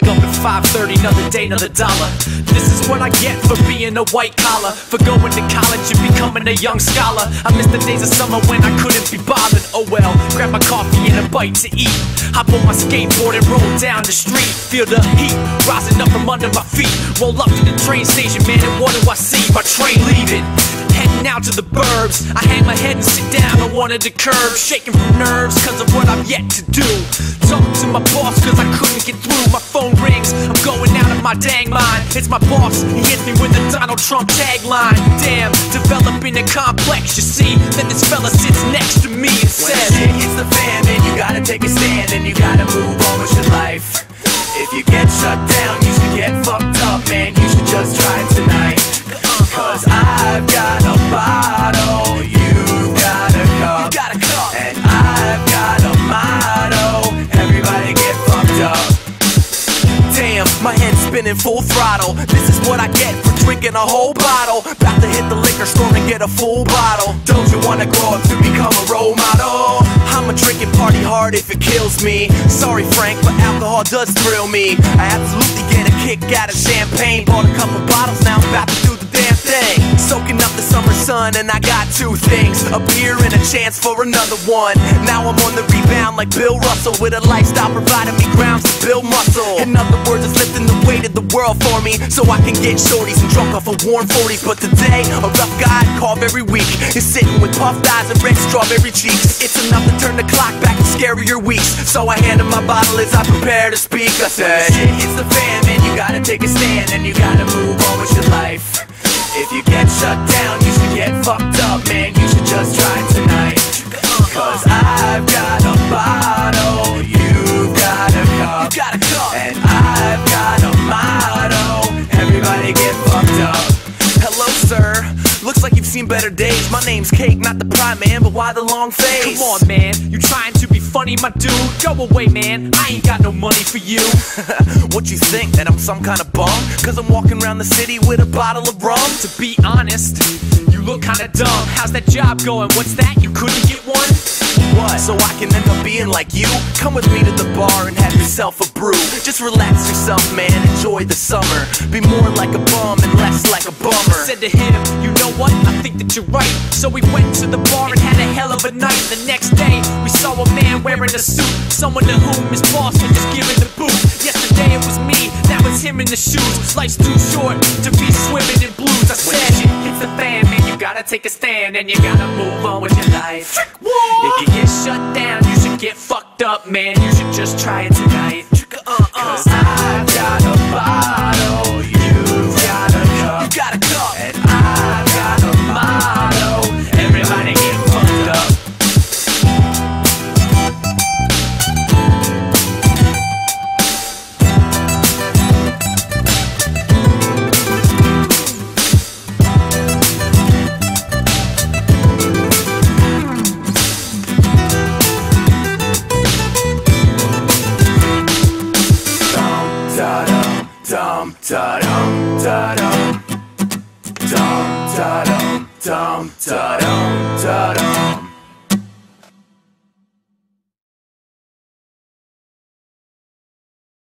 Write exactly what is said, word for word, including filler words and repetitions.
Wake up at five thirty, another day, another dollar. This is what I get for being a white collar, for going to college and becoming a young scholar. I miss the days of summer when I couldn't be bothered. Oh well, grab my coffee and a bite to eat. Hop on my skateboard and roll down the street. Feel the heat rising up from under my feet. Roll up to the train station, man, and what do I see? My train leaving, heading out to the burbs. I hang my head and sit down on one of the curbs, shaking from nerves cause of what I've yet to do. Talking to my boss cause I couldn't get through. My phone rings, I'm going out of my dang mind. It's my boss, he hits me with the Donald Trump tagline. Damn, developing a complex, you see. Then this fella sits next to me and says, when shit hits the fan, then you gotta take a stand and you gotta move on with your life. If you get shut down, you should get fucked up, man. You should just try it tonight. Cause I've got a bottle, you've got a cup, and I've got a motto, everybody get fucked up. Damn, my head's spinning full throttle. This is what I get for drinking a whole bottle. About to hit the liquor store and get a full bottle. Don't you wanna grow up to become a role model? I'ma drink and party hard if it kills me. Sorry Frank, but alcohol does thrill me. I absolutely get a kick out of champagne. Bought a couple bottles, now I'm about to do the damn thing. Soaking up the summer sun and I got two things, a beer and a chance for another one. Now I'm on the rebound like Bill Russell, with a lifestyle providing me grounds to build muscle. In other words, it's lifting the weight of the world for me, so I can get shorties and drunk off of warm forties. But today, a rough guy I'd carve every week is sitting with puffed eyes and red strawberry cheeks. It's enough to turn the clock back to scarier weeks, so I hand him my bottle as I prepare to speak. I said, when shit hits the fan, man, you gotta take a stand and you gotta move on with your life. If you get shut down, you should get fucked up, man. You should just try it tonight. Cause I've got a bottle, you've got a cup, and I've got a motto, everybody get fucked up. Hello sir, looks like you've seen better days. My name's Cake, not the prime man, but why the long face? come on man, you trying to be funny my dude? Go away man, I ain't got no money for you. What you think, that I'm some kind of bum? Cause I'm walking around the city with a bottle of rum? To be honest, you look kinda dumb. How's that job going? What's that? You couldn't get one? What? So I can end up being like you? Come with me to the bar and have yourself a brew. Just relax yourself, man, enjoy the summer. Be more like a bum and less like a bummer. I said to him, you know what? I think that you're right. So we went to the bar and had a hell of a night. The next day, we saw a man wearing a suit, someone to whom his boss had just given the boot. Yesterday it was me, that was him in the shoes. Life's too short to be swimming in blues. I said, shit hits the fan, man, you gotta take a stand and you gotta move on with your life. If you get shut down, you should get fucked up, man. You should just try it tonight. Cause I've got a bottle, you've got a cup, and I've got a motto, everybody get fucked up. Dum da dum da dum, dum da dum, dum da dum da dum.